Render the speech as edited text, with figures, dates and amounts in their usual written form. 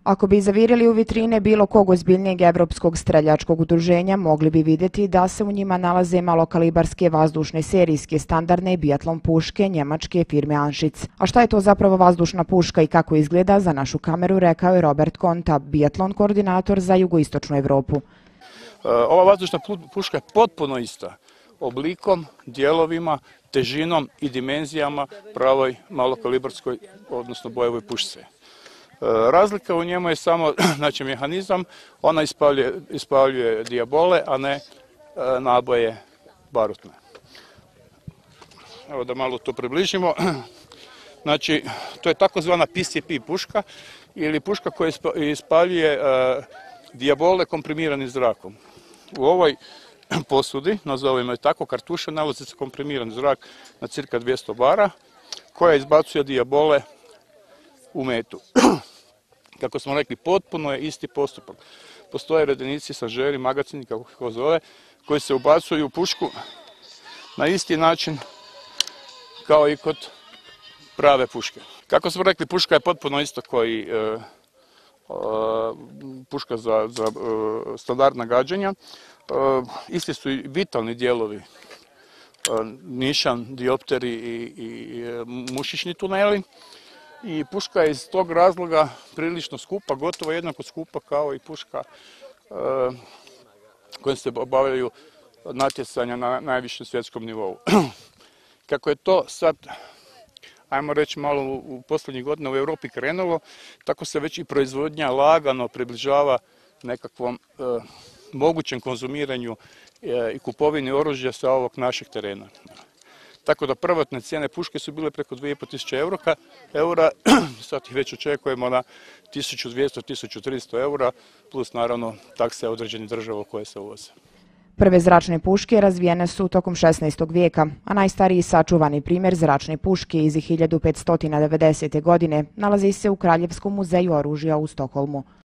Ako bi zavirili u vitrine bilo kog ozbiljnijeg evropskog streljačkog udruženja, mogli bi vidjeti da se u njima nalaze malokalibarske vazdušne serijske standardne biatlon puške njemačke firme Anschütz. A šta je to zapravo vazdušna puška i kako izgleda, za našu kameru rekao je Robert Konta, biatlon koordinator za jugoistočnu Evropu. Ova vazdušna puška je potpuno ista oblikom, dijelovima, težinom i dimenzijama pravoj malokalibarskoj, odnosno bojevoj pušci. Razlika u njemu je samo znači, mehanizam, ona ispaljuje dijabole, a ne naboje barutne. Evo da malo to približimo. Znači, to je takozvana PCP puška ili puška koja ispaljuje dijabole komprimirani zrakom. U ovoj posudi, nazovimo je tako, kartuša, nalazi se komprimiran zrak na cirka 200 bara koja izbacuje dijabole u metu. Kako smo rekli, potpuno je isti postupak. Postoje redenici, sažeri, magacini, kako ih zove, koji se ubacuju u pušku na isti način kao i kod prave puške. Kako smo rekli, puška je potpuno isto kao i puška za standardna gađanja. Isti su i vitalni dijelovi, nišan, diopteri i mušični tuneli. I puška je iz tog razloga prilično skupa, gotovo jednako skupa kao i puška kojom se obavljaju natjecanja na najvišem svjetskom nivou. Kako je to sad, ajmo reći malo u posljednjih godina u Europi krenulo, tako se već i proizvodnja lagano približava nekakvom mogućem konzumiranju i kupovini oružja sa ovog našeg terena. Tako da prvotne cijene puške su bile preko 2500 eura, sad ih već očekujemo na 1200-1300 eura, plus naravno takse određenih država u koje se uvoze. Prve zračne puške razvijene su tokom 16. vijeka, a najstariji sačuvani primjer zračne puške iz 1590. godine nalazi se u Kraljevskom muzeju oružja u Stokholmu.